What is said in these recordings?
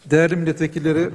Değerli milletvekilleri,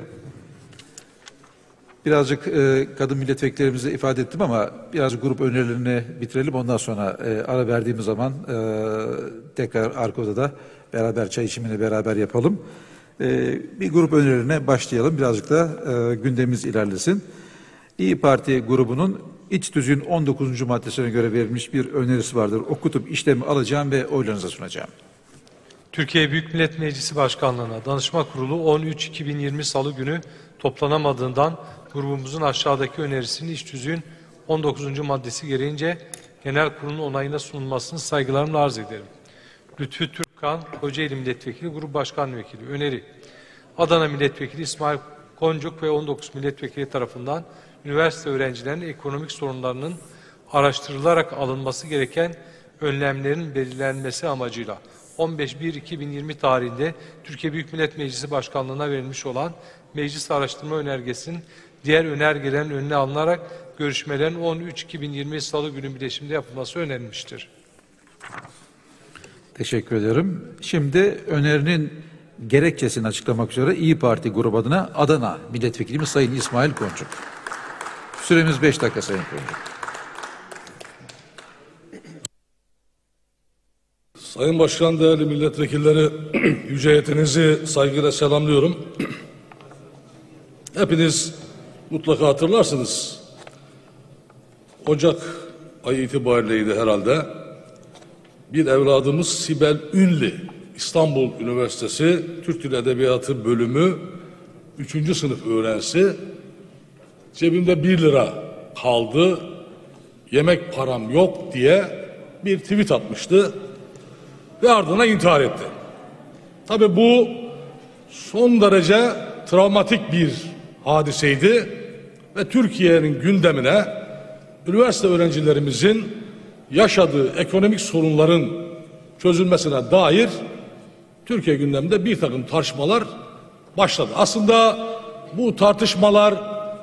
birazcık kadın milletvekillerimize ifade ettim ama biraz grup önerilerini bitirelim. Ondan sonra ara verdiğimiz zaman tekrar arka odada beraber çay içimini beraber yapalım. Bir grup önerilerine başlayalım. Birazcık da gündemimiz ilerlesin. İYİ Parti grubunun iç tüzüğün 19. maddesine göre verilmiş bir önerisi vardır. Okutup işlemi alacağım ve oylarınıza sunacağım. Türkiye Büyük Millet Meclisi Başkanlığı'na Danışma Kurulu 13.2020 Salı günü toplanamadığından grubumuzun aşağıdaki önerisinin iç tüzüğün 19. maddesi gereğince Genel Kurulun onayına sunulmasını saygılarımla arz ederim. Lütfü Türkkan, Kocaeli Milletvekili, Grup Başkan Vekili. Öneri: Adana Milletvekili İsmail Koncuk ve 19 milletvekili tarafından üniversite öğrencilerinin ekonomik sorunlarının araştırılarak alınması gereken önlemlerin belirlenmesi amacıyla 15.1.2020 tarihinde Türkiye Büyük Millet Meclisi Başkanlığı'na verilmiş olan Meclis Araştırma Önergesi'nin diğer önergelerin önüne alınarak görüşmelerin 13.2020 Salı günü bileşimde yapılması önerilmiştir. Teşekkür ederim. Şimdi önerinin gerekçesini açıklamak üzere İYİ Parti grubu adına Adana Milletvekilimiz Sayın İsmail Koncuk. Süremiz 5 dakika Sayın Koncuk. Sayın Başkan, değerli milletvekilleri, yüce heyetinizi saygıyla selamlıyorum. Hepiniz mutlaka hatırlarsınız. Ocak ayı itibariydi herhalde. Bir evladımız Sibel Ünlü, İstanbul Üniversitesi Türk Dili Edebiyatı bölümü 3. sınıf öğrencisi, cebimde 1 lira kaldı, yemek param yok diye bir tweet atmıştı ve ardından intihar etti. Tabii bu son derece travmatik bir hadiseydi ve Türkiye'nin gündemine üniversite öğrencilerimizin yaşadığı ekonomik sorunların çözülmesine dair Türkiye gündeminde bir takım tartışmalar başladı. Aslında bu tartışmalar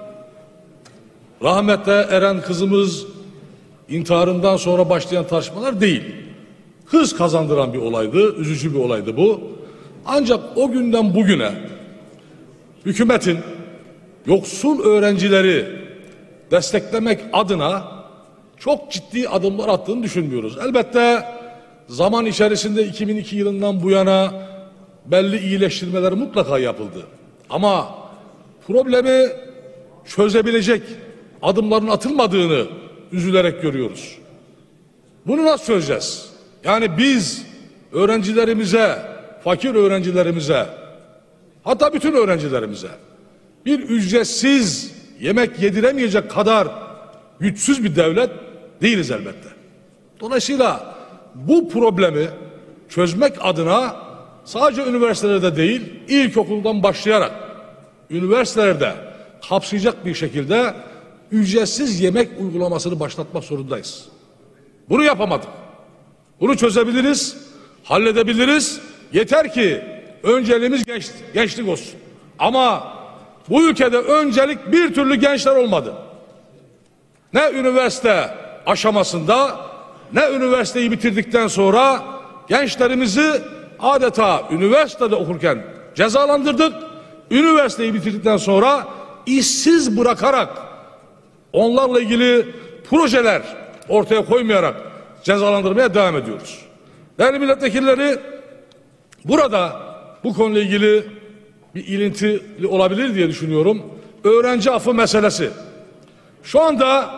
rahmete eren kızımız intiharından sonra başlayan tartışmalar değil. Hız kazandıran bir olaydı, üzücü bir olaydı bu. Ancak o günden bugüne hükümetin yoksul öğrencileri desteklemek adına çok ciddi adımlar attığını düşünmüyoruz. Elbette zaman içerisinde 2002 yılından bu yana belli iyileştirmeler mutlaka yapıldı. Ama problemi çözebilecek adımların atılmadığını üzülerek görüyoruz. Bunu nasıl çözeceğiz? Yani biz öğrencilerimize, fakir öğrencilerimize, hatta bütün öğrencilerimize bir ücretsiz yemek yediremeyecek kadar güçsüz bir devlet değiliz elbette. Dolayısıyla bu problemi çözmek adına sadece üniversitelerde değil, ilkokuldan başlayarak üniversitelerde kapsayacak bir şekilde ücretsiz yemek uygulamasını başlatmak zorundayız. Bunu yapamadık. Bunu çözebiliriz, halledebiliriz. Yeter ki önceliğimiz gençlik olsun. Ama bu ülkede öncelik bir türlü gençler olmadı. Ne üniversite aşamasında, ne üniversiteyi bitirdikten sonra gençlerimizi adeta üniversitede okurken cezalandırdık. Üniversiteyi bitirdikten sonra işsiz bırakarak, onlarla ilgili projeler ortaya koymayarak cezalandırmaya devam ediyoruz. Değerli milletvekilleri, burada bu konuyla ilgili bir ilintili olabilir diye düşünüyorum. Öğrenci affı meselesi. Şu anda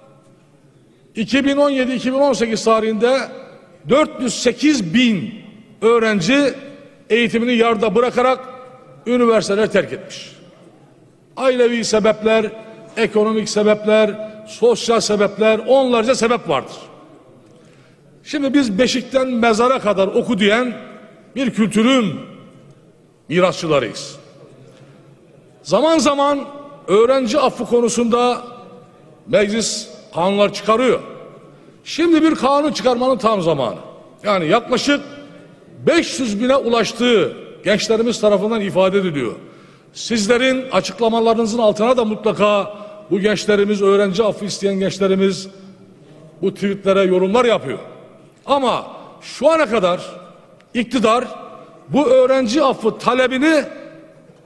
2017-2018 tarihinde 408 bin öğrenci eğitimini yarıda bırakarak üniversiteleri terk etmiş. Ailevi sebepler, ekonomik sebepler, sosyal sebepler, onlarca sebep vardır. Şimdi biz beşikten mezara kadar oku diyen bir kültürün mirasçılarıyız. Zaman zaman öğrenci affı konusunda meclis kanunlar çıkarıyor. Şimdi bir kanun çıkarmanın tam zamanı. Yani yaklaşık 500 bine ulaştığı gençlerimiz tarafından ifade ediliyor. Sizlerin açıklamalarınızın altına da mutlaka bu gençlerimiz, öğrenci affı isteyen gençlerimiz bu tweetlere yorumlar yapıyor. Ama şu ana kadar iktidar bu öğrenci affı talebini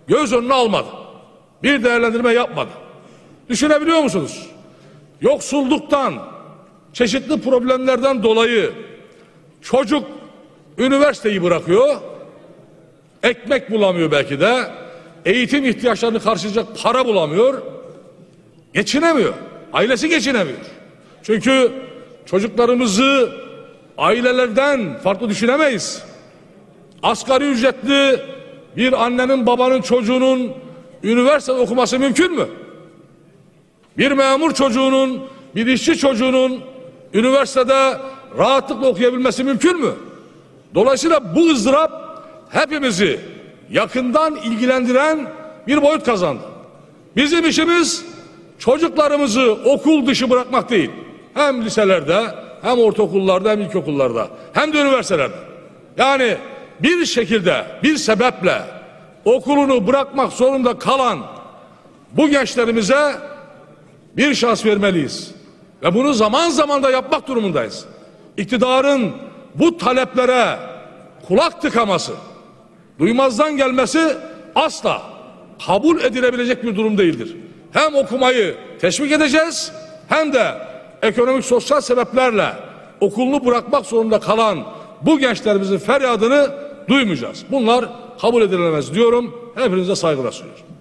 göz önüne almadı. Bir değerlendirme yapmadı. Düşünebiliyor musunuz? Yoksulluktan, çeşitli problemlerden dolayı çocuk üniversiteyi bırakıyor, ekmek bulamıyor belki de, eğitim ihtiyaçlarını karşılayacak para bulamıyor, geçinemiyor, ailesi geçinemiyor. Çünkü çocuklarımızı ailelerden farklı düşünemeyiz. Asgari ücretli bir annenin babanın çocuğunun üniversitede okuması mümkün mü? Bir memur çocuğunun, bir işçi çocuğunun üniversitede rahatlıkla okuyabilmesi mümkün mü? Dolayısıyla bu ızdırap hepimizi yakından ilgilendiren bir boyut kazandı. Bizim işimiz çocuklarımızı okul dışı bırakmak değil. Hem liselerde, hem ortaokullarda, hem ilkokullarda, hem de üniversitelerde. Yani bir şekilde, bir sebeple okulunu bırakmak zorunda kalan bu gençlerimize bir şans vermeliyiz. Ve bunu zaman zaman da yapmak durumundayız. İktidarın bu taleplere kulak tıkaması, duymazdan gelmesi asla kabul edilebilecek bir durum değildir. Hem okumayı teşvik edeceğiz, hem de ekonomik sosyal sebeplerle okulunu bırakmak zorunda kalan bu gençlerimizin feryadını duymayacağız. Bunlar kabul edilemez diyorum. Hepinize saygılar sunuyorum.